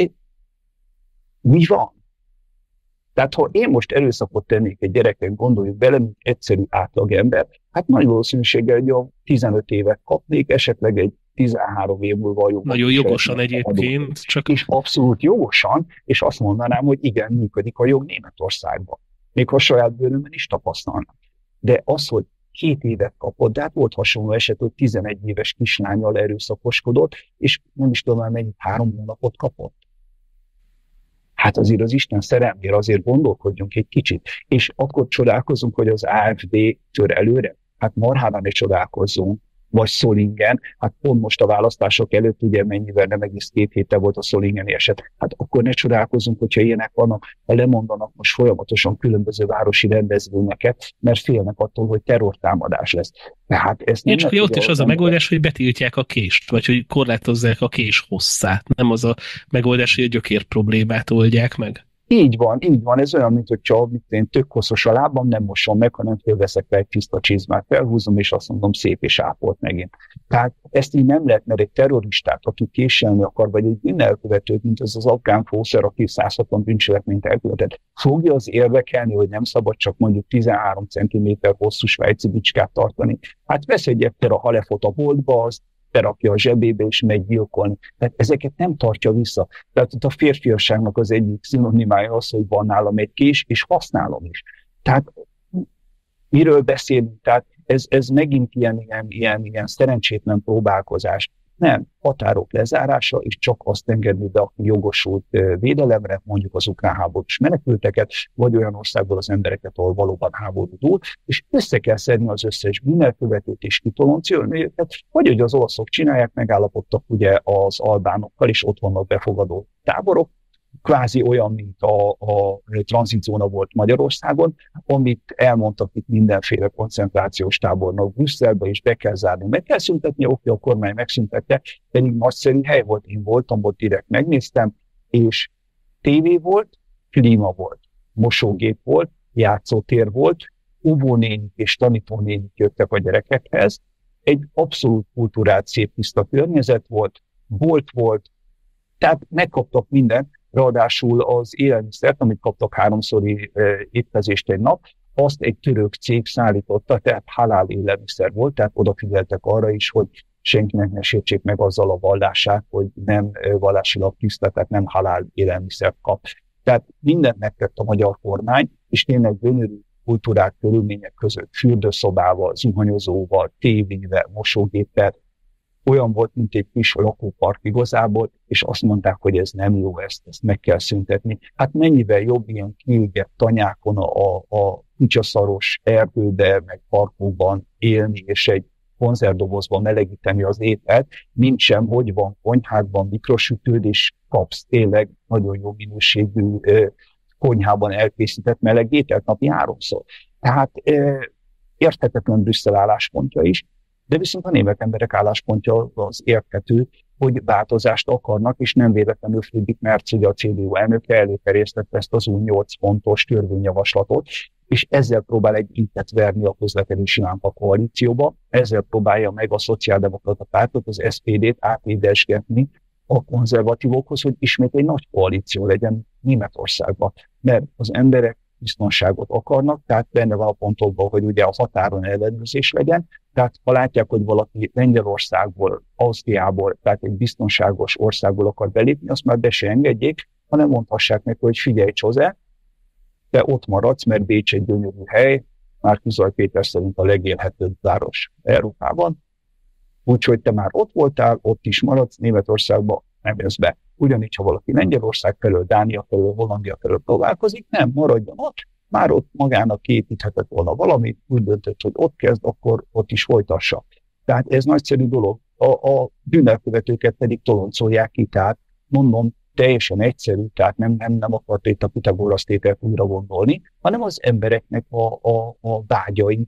mi van? Tehát ha én most erőszakot tennék egy gyereknek, gondoljuk bele, mint egyszerű átlagember, hát nagy valószínűséggel egy 15 évet kapnék, esetleg egy 13 év múlva jobb. Nagyon jogosan egyébként. Csak... És abszolút jogosan, és azt mondanám, hogy igen, működik a jog Németországban. Még ha saját bőrömben is tapasztalnak. De az, hogy 2 évet kapott, de hát volt hasonló eset, hogy 11 éves kislánnyal erőszakoskodott, és nem is tudom már mennyit, 3 hónapot kapott. Hát azért az Isten szerelmére azért gondolkodjunk egy kicsit. És akkor csodálkozunk, hogy az AfD tör előre. Hát marhára ne csodálkozzunk. Vagy Solingen, hát pont most a választások előtt, ugye mennyivel nem egész 2 héttel volt a Solingeni eset. Hát akkor ne csodálkozzunk, hogyha ilyenek vannak, ha lemondanak most folyamatosan különböző városi rendezvényeket, mert félnek attól, hogy terrortámadás lesz. Tehát ezt nem csak ott is az a megoldás, hogy betiltják a kést, vagy hogy korlátozzák a kés hosszát. Nem az a megoldás, hogy a gyökér problémát oldják meg. Így van. Ez olyan, mint hogy csak én tök hosszos a lábam, nem mosom meg, hanem fölveszek le egy tiszta csizmát, felhúzom, és azt mondom, szép és ápolt megint. Tehát ezt így nem lehet, mert egy terroristát, aki késelni akar, vagy egy bűnelkövetőt, mint ez az afgán fószer, aki 160 bűncselekményt elkövetett, fogja az érdekelni, hogy nem szabad csak mondjuk 13 cm hosszú svájci bicskát tartani. Hát vesz egy ekkora halefot a boltba, azt berakja a zsebébe, és megy gyilkolni. Tehát ezeket nem tartja vissza. Tehát ott a férfiasságnak az egyik szinonimája az, hogy van nálam egy kés, és használom is. Tehát miről beszélünk? Tehát ez megint ilyen szerencsétlen próbálkozás. Nem, határok lezárása, és csak azt engedni be, aki jogosult védelemre, mondjuk az ukrán háborús menekülteket, vagy olyan országból az embereket, ahol valóban háború dúl, és össze kell szedni az összes bűnelkövetőt és kitoloncolni őket, vagy hogy az olaszok csinálják, megállapodtak ugye az albánokkal, és ott vannak befogadó táborok, kvázi olyan, mint a tranzitzóna volt Magyarországon, amit elmondtak itt mindenféle koncentrációs tábornak Brüsszelbe, és be kell zárni, meg kell szüntetni, oké, a kormány megszüntette, pedig nagyszerű hely volt, én voltam, ott direkt megnéztem, és tévé volt, klíma volt, mosógép volt, játszótér volt, óvónénik és tanítónénik jöttek a gyerekekhez, egy abszolút kultúrált, szép, tiszta környezet volt, bolt volt, tehát megkaptak mindent, ráadásul az élelmiszert, amit kaptak háromszori étkezést egy nap, azt egy török cég szállította, tehát halál élelmiszer volt, tehát odafigyeltek arra is, hogy senkinek ne sértsék meg azzal a vallását, hogy nem vallásilag tiszta, tehát nem halál élelmiszert kap. Tehát mindent megtett a magyar kormány, és tényleg gyönyörű kultúrák körülmények között fürdőszobával, zuhanyozóval, tévével, mosógéppel, olyan volt, mint egy kis lakópark igazából, és azt mondták, hogy ez nem jó, ezt meg kell szüntetni. Hát mennyivel jobb ilyen kiégett tanyákon a kutyaszaros erdőbe, meg parkokban élni, és egy konzervdobozban melegíteni az ételt, mint sem, hogy van konyhádban mikrosütőd, és kapsz tényleg nagyon jó minőségű konyhában elkészített meleg ételt napi 3-szor. Tehát érthetetlen Brüsszel álláspontja is, de viszont a német emberek álláspontja az érthető, hogy változást akarnak, és nem véletlenül Friedrich Merz, ugye a CDU elnöke előterjesztette ezt az új 8 pontos törvényjavaslatot, és ezzel próbál egy intet verni a közlekedési lámpa koalícióba, ezzel próbálja meg a szociáldemokrata pártot, az SPD-t átédesgetni a konzervatívokhoz, hogy ismét egy nagy koalíció legyen Németországban, mert az emberek biztonságot akarnak, tehát benne van a pontokban, hogy ugye a határon ellenőrzés legyen, tehát ha látják, hogy valaki Lengyelországból, Ausztriából, tehát egy biztonságos országból akar belépni, azt már be se engedjék, hanem mondhassák neki, hogy figyelj, Csozé, te ott maradsz, mert Bécs egy gyönyörű hely, már Kuzaj Péter szerint a legélhetőbb város Európában, úgyhogy te már ott voltál, ott is maradsz, Németországba nem jössz be. Ugyanígy, ha valaki Lengyelország felől, Dánia felől, Hollandia felől próbálkozik, nem, maradjon ott, már ott magának kiépíthetett volna valamit, úgy döntött, hogy ott kezd, akkor ott is folytassa. Tehát ez nagyszerű dolog. A bűnelkövetőket pedig toloncolják ki, tehát mondom, teljesen egyszerű, tehát nem akart itt a Pitagorasz tételt újra gondolni, hanem az embereknek a vágyait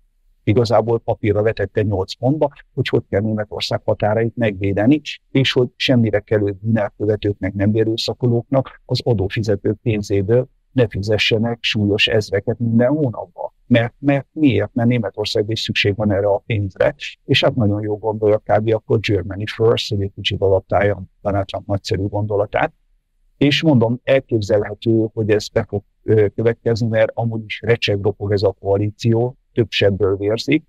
igazából papírra vetette 8 pontba, hogy kell Németország határait megvédeni, és hogy semmire kellő bűnelkövetőknek, nem erőszakolóknak az adófizetők pénzéből ne fizessenek súlyos ezreket minden hónapban. Mert miért? Mert Németországban is szükség van erre a pénzre, és hát nagyon jó gondolja kb. Akkor Germany first, hogy egy kicsit adaptálja Donald Trump nagyszerű gondolatát, és mondom, elképzelhető, hogy ez be fog következni, mert amúgy is recseg-ropog ez a koalíció, több sebből vérzik.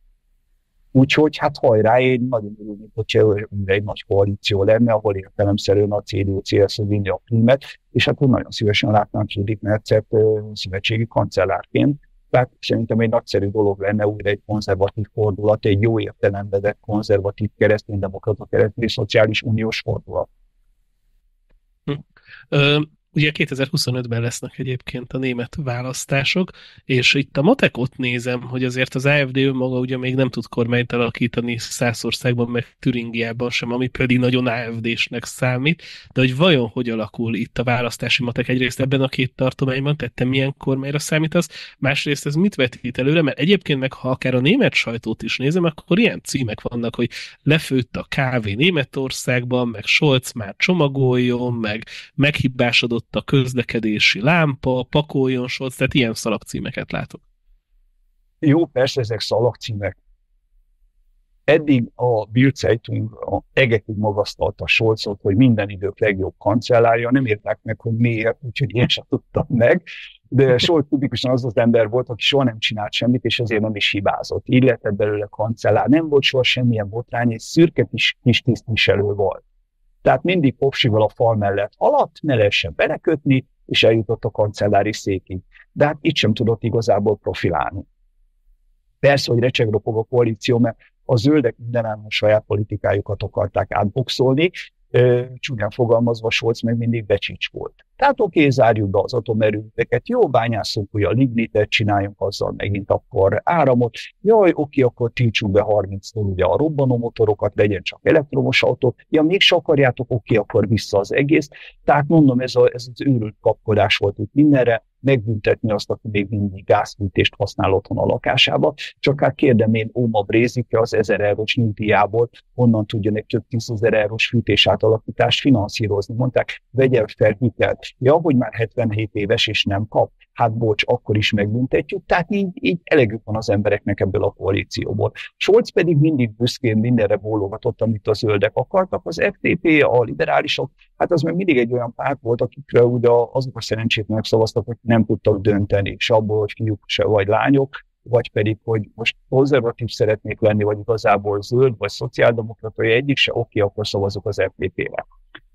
Úgyhogy hát hajrá, én nagyon örülnék, hogyha egy nagy koalíció lenne, ahol értelemszerűen a CDU-CSU vinni a prímet, és hát nagyon szívesen látnám Friedrich Merzet szövetségi kancellárként. Tehát szerintem egy nagyszerű dolog lenne újra egy konzervatív fordulat, egy jó értelemben vett konzervatív kereszténydemokrata keresztény szociális uniós fordulat. Ugye 2025-ben lesznek egyébként a német választások, és itt a matekot nézem, hogy azért az AfD önmaga ugye még nem tud kormányt alakítani Szászországban, meg Türingiában sem, ami pedig nagyon AfD-snek számít, de hogy vajon hogy alakul itt a választási matek egyrészt ebben a két tartományban, tehát te milyen kormányra számítasz, másrészt ez mit vetít előre, mert egyébként meg ha akár a német sajtót is nézem, akkor ilyen címek vannak, hogy lefőtt a kávé Németországban, meg Scholz már csomagoljon, meg meghibásodott a közlekedési lámpa, pakoljon Scholz, tehát ilyen szalagcímeket látok. Jó, persze ezek szalagcímek. Eddig a Bild Zeitung a egekig magasztalta Scholzot, hogy minden idők legjobb kancellárja, nem értek meg, hogy miért, úgyhogy én sem tudtam meg, de Scholz tipikusan az az ember volt, aki soha nem csinált semmit, és ezért nem is hibázott. Így lett belőle kancellár. Nem volt soha semmilyen botrány, és szürke kis tisztviselő volt. Tehát mindig popsival a fal mellett alatt, ne lehessen belekötni, és eljutott a kancellári székig. De hát itt sem tudott igazából profilálni. Persze, hogy recsegropog a koalíció, mert A zöldek mindenáron saját politikájukat akarták átboxolni, csúnyán fogalmazva Scholz meg mindig becsics volt. Tehát oké, zárjuk be az atomerőműveket, jó, bányásszunk ugye a lignitet, csináljunk azzal megint akkor áramot, jaj, oké, akkor tiltsuk be 30-tól ugye a robbanómotorokat, legyen csak elektromos autó, ja, mégse akarjátok, oké, akkor vissza az egész. Tehát mondom, ez az őrült kapkodás volt itt mindenre, megbüntetni azt, aki még mindig gázfűtést használ otthon a lakásába. Csak hát kérdem én, Óma Brézike az 1000 eurós nyugdíjából honnan tudjon egy több 10 000 eurós fűtés átalakítást finanszírozni. Mondták, vegyen fel hitelt. Ja, hogy már 77 éves és nem kap. Hát bocs, akkor is megbüntetjük. Tehát így elegük van az embereknek ebből a koalícióból. Scholz pedig mindig büszkén mindenre bólogatott, amit a zöldek akartak. Az FDP, a liberálisok, hát az meg mindig egy olyan párt volt, akikre ugye azok a szerencsétlenek szavaztak, hogy nem tudtak dönteni, se abból, hogy fiúk se vagy lányok, vagy pedig, hogy most konzervatív szeretnék lenni, vagy igazából zöld, vagy szociáldemokrata, vagy egyik se, oké, akkor szavazok az FDP-re.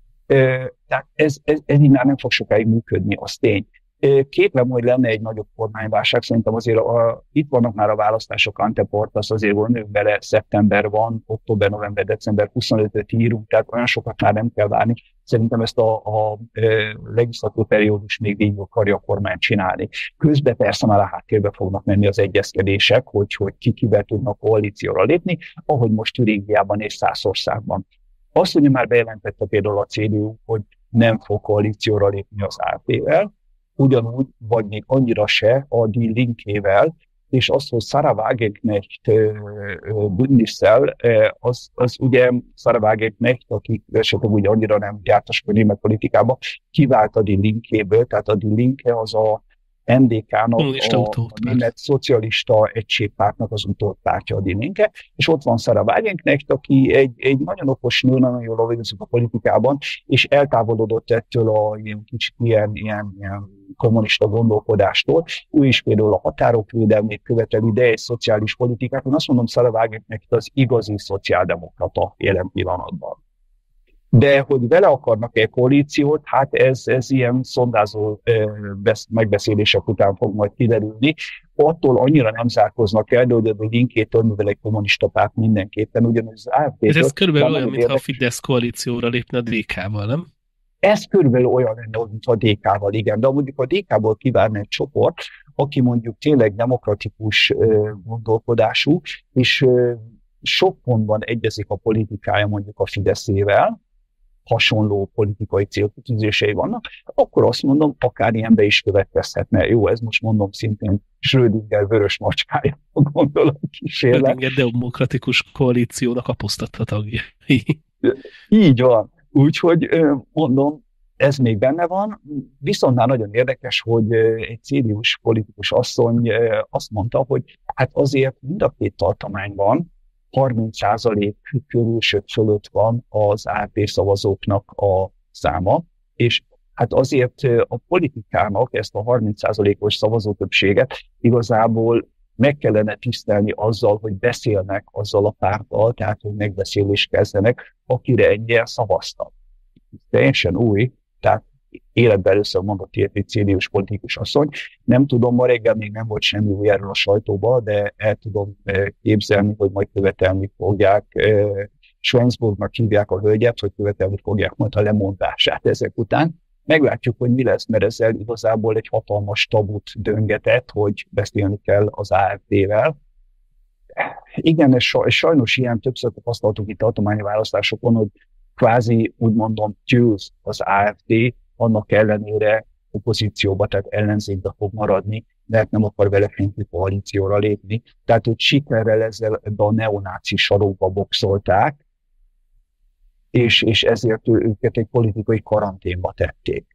Tehát ez így már nem fog sokáig működni, az tény. Kétlem, hogy lenne egy nagyobb kormányválság, szerintem azért itt vannak már a választások, Anteportas, azért gondoljuk bele, szeptember van, október, november, december 25-öt írunk, tehát olyan sokat már nem kell várni. Szerintem ezt a legislatív periódus még így akarja a kormány csinálni. Közben persze már a háttérbe fognak menni az egyezkedések, hogy ki kivel tudnak koalícióra lépni, ahogy most Türingiában és Szászországban. Azt ugye már bejelentette például a CDU, hogy nem fog koalícióra lépni az AfD-vel, ugyanúgy, vagy még annyira se a Die Linkével, és az, hogy Sarah Wagenknecht Bündnisszel, az ugye Sarah Wagenknecht, aki esetleg ugye annyira nem jártas a német politikában, kivált a Die Linkéből, tehát a Die Linke az a NDK-nak, a német szocialista egységpártnak az utódpártja a Die Linke, és ott van Sarah Wagenknecht, aki egy nagyon okos nő, nagyon jól dolgozik a politikában, és eltávolodott ettől a ilyen kommunista gondolkodástól. Ő is például a határok védelmét követeli, de egy szociális politikát. Én azt mondom, Sarah Wagenknecht az igazi szociáldemokrata jelen pillanatban. De hogy vele akarnak-e koalíciót, hát ez ilyen szondázó megbeszélések után fog majd kiderülni. Attól annyira nem zárkoznak el, de hogy a Linkétől, mivel egy kommunista párt mindenképpen, ugyanaz az AfD-től. Ez körülbelül olyan, mintha a Fidesz koalícióra lépne a DK-val, nem? Ez körülbelül olyan lenne, mint a DK-val, igen. De mondjuk a DK-ból kivárna egy csoport, aki mondjuk tényleg demokratikus gondolkodású, és sok pontban egyezik a politikája mondjuk a Fideszével, hasonló politikai célkitűzései vannak, akkor azt mondom, akár ilyenbe is következhetne. Jó, ez most mondom szintén Schrödinger vörös macskája a gondolatkísérlet. Schrödinger demokratikus koalíciónak aposztatva tagja. Így van. Úgyhogy mondom, ez még benne van, viszont már nagyon érdekes, hogy egy CDU-s politikus asszony azt mondta, hogy hát azért mind a két tartományban 30% körül, sőt fölött van az AfD szavazóknak a száma, és hát azért a politikának ezt a 30%-os szavazótöbbséget igazából meg kellene tisztelni azzal, hogy beszélnek azzal a párttal, tehát hogy megbeszélést kezdenek, akire ennyien szavaztak. Teljesen új, tehát életben először mondott ilyet egy CDU-s politikus asszony. Nem tudom, ma reggel még nem volt semmi új erről a sajtóban, de el tudom képzelni, hogy majd követelni fogják. Schwensburgnak hívják a hölgyet, hogy követelni fogják majd a lemondását ezek után. Meglátjuk, hogy mi lesz, mert ezzel igazából egy hatalmas tabut döngetett, hogy beszélni kell az AfD-vel. Igen, és sajnos ilyen többször tapasztaltuk itt a tartományi választásokon, hogy kvázi úgy mondom győz az AfD, annak ellenére opozícióba, tehát ellenzékbe fog maradni, mert nem akar vele fenti koalícióra lépni. Tehát, hogy sikerrel ezzel ebbe a neonáci sarokba boxolták, és ezért őket egy politikai karanténba tették.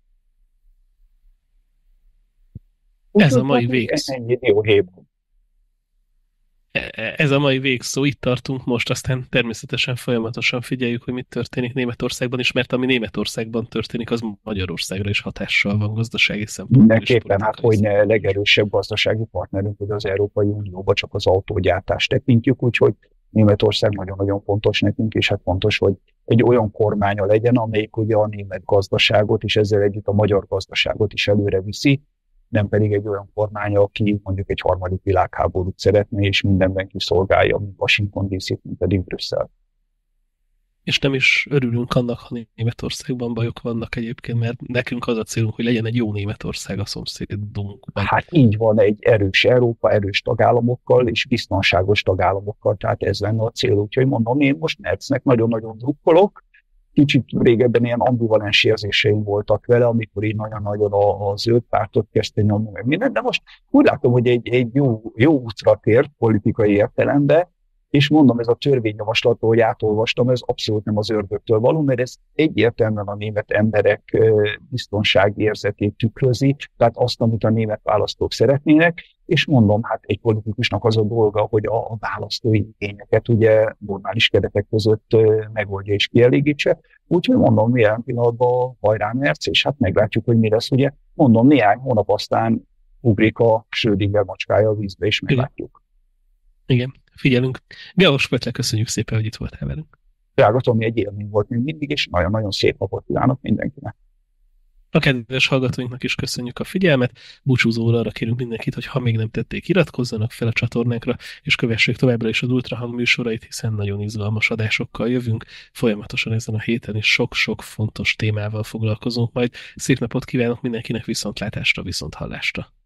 Ez a mai végszó. Ennyi dióhéjban. Ez a mai végszó, itt tartunk most, aztán természetesen folyamatosan figyeljük, hogy mit történik Németországban is, mert ami Németországban történik, az Magyarországra is hatással van gazdasági szempontból. Mindenképpen, hát hogy ne legerősebb gazdasági partnerünk, hogy az Európai Unióban csak az autógyártást tekintjük, úgyhogy Németország nagyon-nagyon fontos nekünk, és hát fontos, hogy egy olyan kormánya legyen, amelyik ugye a német gazdaságot, és ezzel együtt a magyar gazdaságot is előre viszi, nem pedig egy olyan kormány, aki mondjuk egy harmadik világháborút szeretné, és mindenben kiszolgálja, mint Washington DC-t, mint pedig Brüsszel. És nem is örülünk annak, ha Németországban bajok vannak egyébként, mert nekünk az a célunk, hogy legyen egy jó Németország a szomszédunkban. Hát így van, egy erős Európa, erős tagállamokkal és biztonságos tagállamokkal, tehát ez lenne a cél. Úgyhogy mondom, én most Merznek nagyon-nagyon drukkolok, kicsit régebben ilyen ambivalens érzéseim voltak vele, amikor így nagyon-nagyon a zöld pártot kezdte nyomni meg minden, de most úgy látom, hogy egy jó útra tért politikai értelemben, és mondom, ez a törvényjavaslat, ahogy átolvastam, ez abszolút nem az ördögtől való, mert ez egyértelműen a német emberek biztonsági érzetét tükrözi, tehát azt, amit a német választók szeretnének, és mondom, hát egy politikusnak az a dolga, hogy a választói igényeket ugye normális keretek között megoldja és kielégítse. Úgyhogy mondom, jelen pillanatban hajrá Merz, és hát meglátjuk, hogy mi lesz. Ugye mondom, néhány hónap aztán ugrik a Schrödinger macskája a vízbe, és meglátjuk. Igen, figyelünk. Georg Pötle, köszönjük szépen, hogy itt voltál velünk. Drága Tomi, egy élmény volt még mindig, és nagyon-nagyon szép napot kívánok mindenkinek. A kedves hallgatóinknak is köszönjük a figyelmet. Búcsúzóra arra kérünk mindenkit, hogy ha még nem tették, iratkozzanak fel a csatornánkra, és kövessék továbbra is az Ultrahang műsorait, hiszen nagyon izgalmas adásokkal jövünk. Folyamatosan ezen a héten is sok-sok fontos témával foglalkozunk majd. Szép napot kívánok mindenkinek, viszontlátásra, viszonthallásra.